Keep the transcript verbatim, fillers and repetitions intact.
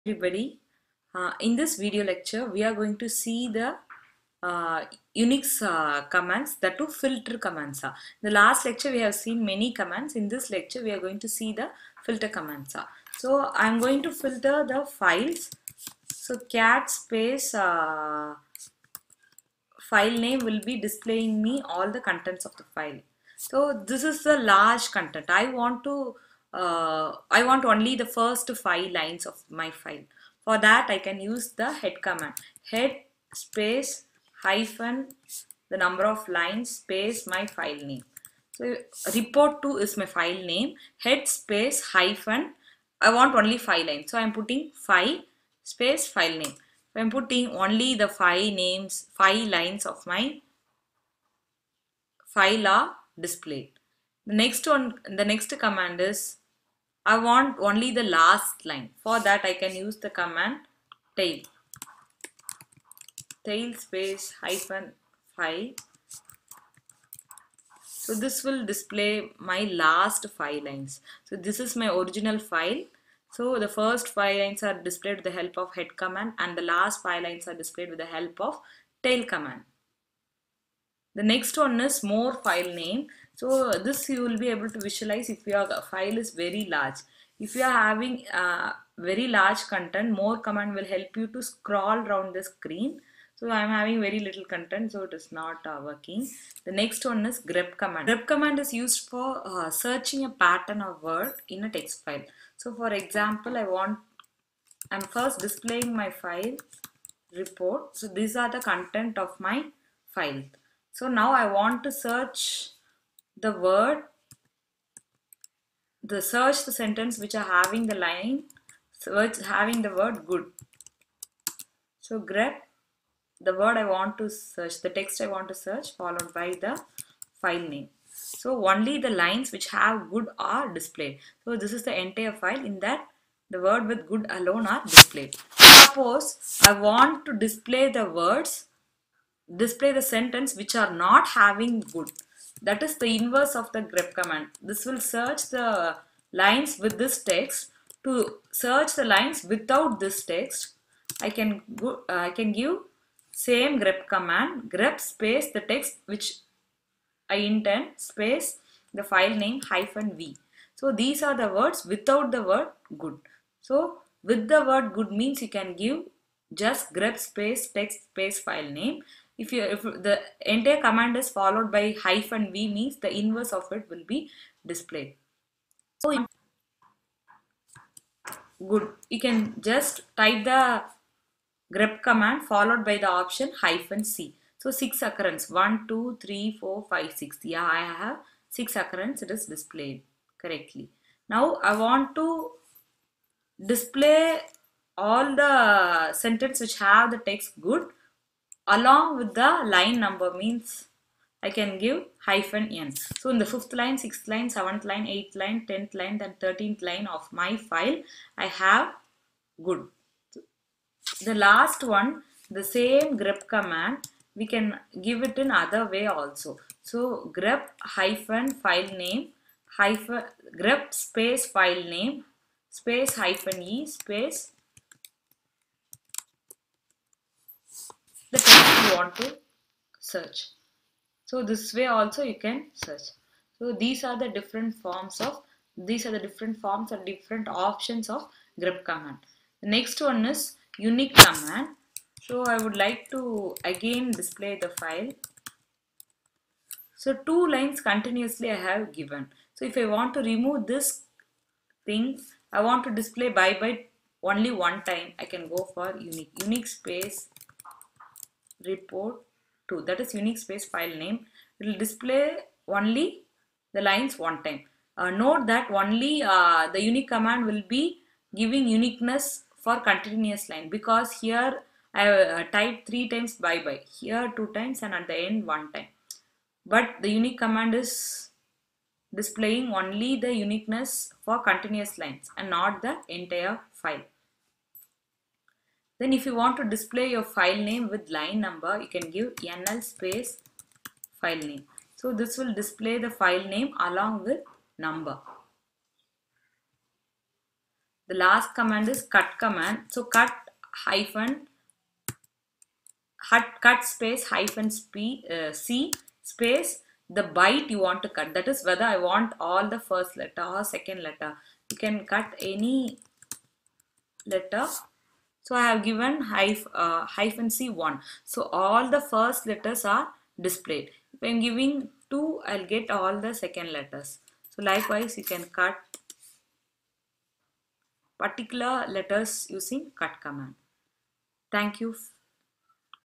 Everybody, uh, in this video lecture we are going to see the uh, Unix uh, commands, that to filter commands. Uh. In the last lecture we have seen many commands. In this lecture we are going to see the filter commands. Uh. So I am going to filter the files. So cat space uh, file name will be displaying me all the contents of the file. So this is the large content. I want to uh, I want only the first five lines of my file. For that I can use the head command. Head space hyphen the number of lines space my file name. So report to is my file name. Head space hyphen I want only five lines. So I am putting five space file name. I am putting only the five names, five lines of my file are displayed. The next one, the next command is I want only the last line. For that I can use the command tail. Tail space hyphen file. So this will display my last five lines. So this is my original file. So the first five lines are displayed with the help of head command and the last five lines are displayed with the help of tail command. The next one is more file name. So this you will be able to visualize if your file is very large. If you are having uh, very large content, more command will help you to scroll around the screen. So I am having very little content, so it is not uh, working. The next one is grep command. Grep command is used for uh, searching a pattern or word in a text file. So for example, I want, I am first displaying my file report. So these are the content of my file. So now I want to search the word, the search the sentence which are having the line, search having the word good. So grep the word I want to search, the text I want to search, followed by the file name. So only the lines which have good are displayed. So this is the entire file. In that the word with good alone are displayed. Suppose I want to display the words, display the sentence which are not having good. That is the inverse of the grep command. This will search the lines with this text. To search the lines without this text, I can go, uh, I can give same grep command, grep space the text which I intend space the file name hyphen v. So these are the words without the word good. So with the word good means you can give just grep space text space file name. If you if the entire command is followed by hyphen v means the inverse of it will be displayed. So good, you can just type the grep command followed by the option hyphen c. So six occurrence, one, two, three, four, five, six. Yeah, I have six occurrence, it is displayed correctly. Now I want to display all the sentence which have the text good along with the line number means I can give hyphen n. So in the fifth line, sixth line, seventh line, eighth line, tenth line, then thirteenth line of my file, I have good. The last one, the same grep command, we can give it in other way also. So grep hyphen file name hyphen grep space file name space hyphen e space the text you want to search. So this way also you can search. So these are the different forms of these are the different forms or different options of grep command. The next one is unique command. So I would like to again display the file. So two lines continuously I have given. So if I want to remove this thing, I want to display by by only one time, I can go for unique. Unique space report two, that is unique space file name. It will display only the lines one time. Uh, note that only uh, the unique command will be giving uniqueness for continuous line, because here I have uh, typed three times bye bye, here two times and at the end one time. But the unique command is displaying only the uniqueness for continuous lines and not the entire file. Then if you want to display your file name with line number, you can give nl space file name. So this will display the file name along with number. The last command is cut command. So cut hyphen cut, cut space hyphen sp, uh, c space the byte you want to cut. That is whether I want all the first letter or second letter. You can cut any letter. So I have given hyph, uh, hyphen c one. So all the first letters are displayed. If I am giving two, I'll get all the second letters. So likewise, you can cut particular letters using cut command. Thank you.